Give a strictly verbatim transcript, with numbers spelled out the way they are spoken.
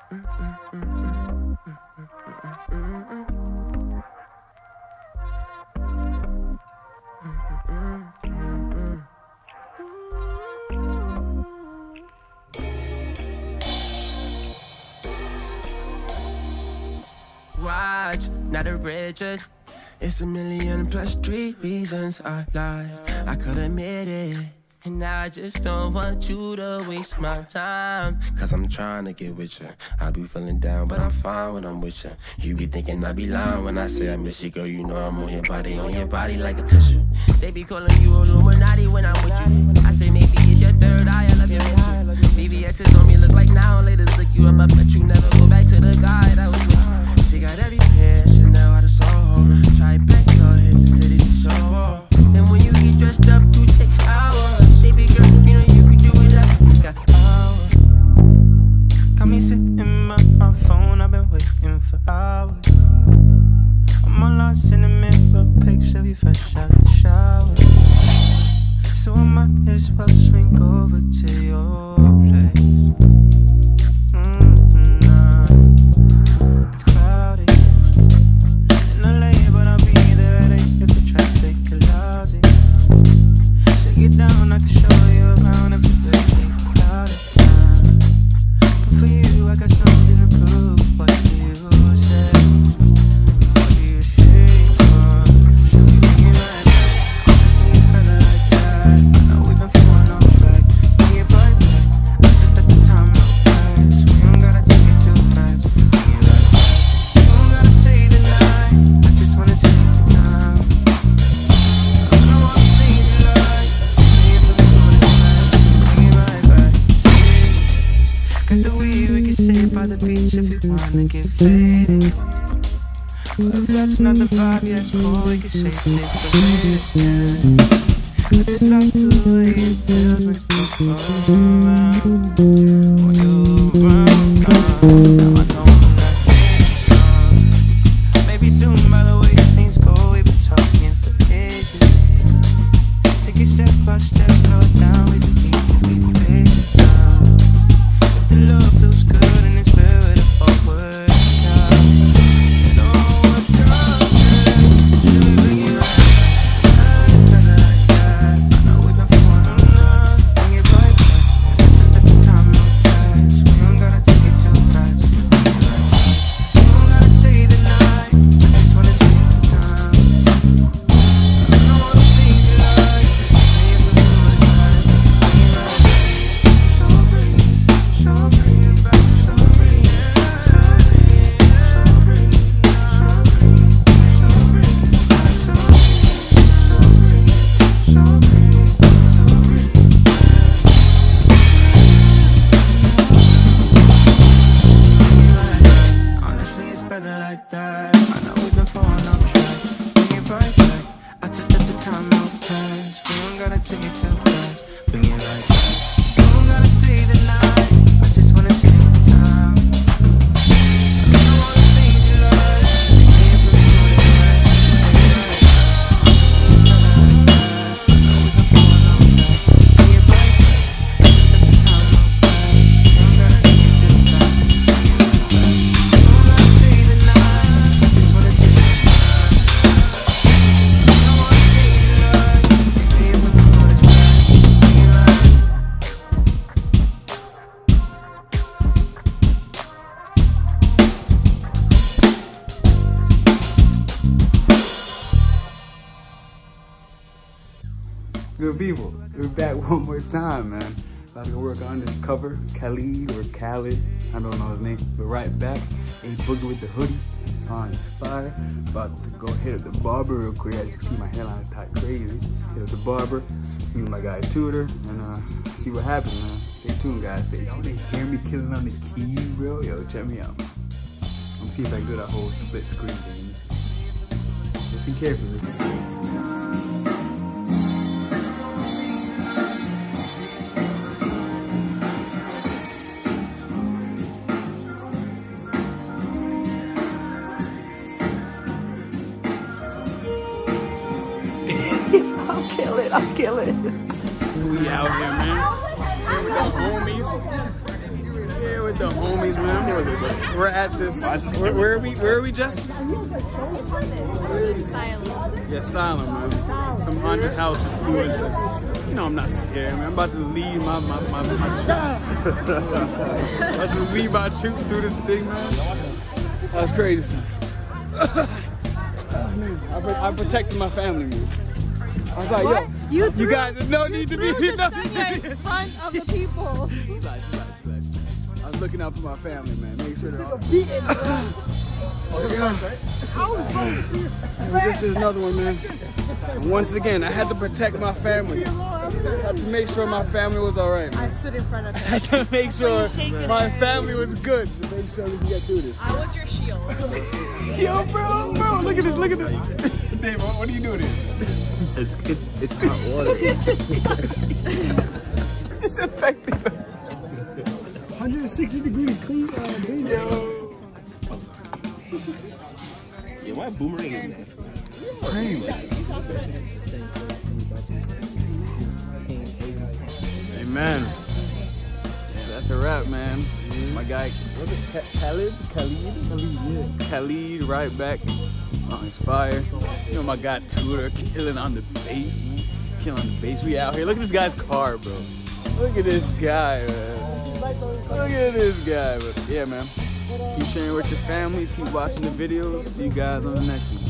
Watch, not the richest. It's a million plus three reasons I lied. I could admit it. And I just don't want you to waste my time. Cause I'm trying to get with you. I be feeling down, but I'm fine when I'm with you. You be thinking I be lying when I say I miss you, girl. You know I'm on your body, on your body like a tissue. They be calling you Illuminati when I'm with you. I say maybe it's your third eye, I love your mental. B B S is on me, look like now, later look you up. I bet you never go back to the guy that was with you. She got everything, Chanel out of Soho. Try back, so hit the city to show off. And when you get dressed up, you take hours. Baby girl, you know you can do it like you got hours. Got me sitting by my phone, I've been waiting for hours. I'm all lost in the mirror, picture of you fresh out the shower. So I might as well swing over to your place. Mm-hmm, nah. It's cloudy in L A, but I'll be there at eight if the traffic allows it. Get down, I can show you around everywhere we got it time. But for you, I got something to prove. What do you say? What do you say? Uh, should we bring it right back? It's better like that. Now we've been falling off track. Bring it right back. I just let the time out fast. We don't gotta take it too fast. Bring it right back. You don't gotta stay the night. I just wanna take the time. I don't wanna stay the light. Got the weed, we can sit by the beach if we wanna get faded. But if that's not the vibe, yeah, it's cool, we can shake it for it, yeah. I just like the way it feels when you go around. When you around, now I know I'm not wrong. Maybe soon, by the way things go, we've been talking for ages. Take it step by step, slow it down, we just need to be patient now. If the love feels good and it's fair with a forward now. You know what's wrong, should we bring it right back? It's better like that. I know we've been falling in love. Bring it right back. Just let the time go fast. We don't gotta take it too fast. Bring it right back. You don't gotta stay the night. I just wanna take the time. I don't wanna see the light. Honestly, it's better like that. I know we've been falling off track. Bring it right back. I just let the time out pass. We don't gotta take it too fast. Bring it right back. You don't gotta stay the night. I just wanna take the time. I don't wanna see the light. Can't believe it right. Bring it right back. Just let the time out pass. We don't gotta take it too fast. Bring it right back. You don't gotta stay the night. I just wanna take the time. I don't wanna see the light. Can't believe it right. Bring it right back. Good people, we're back one more time, man. About to go work on this cover, Khalid or Khalid, I don't know his name, but right back, A Boogie with the Hoodie. It's on fire. About to go hit up the barber real quick. As you can see, my hairline is tight crazy. Hit up the barber, meet with my guy Tudor, and uh, see what happens, man. Stay tuned, guys. Stay tuned. Hear me killing on the keys, bro? Yo, check me out, man. I'm gonna see if I can do that whole split screen thing. Listen carefully. Listen. I'll kill it, I'll kill it. We out here, man. Here with the homies. Here with the homies. homies, man. We're at this. Where, where are we? Where are we, Jess? Silent. Yeah, Silent, man. Some haunted house. Who is this? You know I'm not scared, man. I'm about to lead my my my, my troop. about to lead my troop through this thing, man. That was crazy. Oh, man. I, I protected my family, man. I was like, What? yo, You, you threw, guys, no need to be. you threw No the need to Sonia be. in front of the people. Relax, relax, relax. I was looking out for my family, man. Make sure they're all. This is another one, man. And once again, I had to protect my family. I had to make sure my family was all right, man. I stood in front of I him. had to make sure my it? family was good to make sure we can get through this. I was your shield. Yo, bro, bro, look at this, look at this. Dave, what, what are you doing here? It's it's it's hot water. It's effective. one hundred sixty degrees clean. Uh, Yo. Yeah, why boomerang is Crazy. Amen. Yeah, that's a wrap, man. My guy, what is it? Khalid? Khalid? Khalid, yeah. Khalid, right back on Inspire. You know my guy Tudor killing on the bass, man. Killing on the bass. We out here. Look at this guy's car, bro. Look at this guy, man. Look at this guy. But yeah, man. Keep sharing with your family. Keep watching the videos. See you guys on the next one.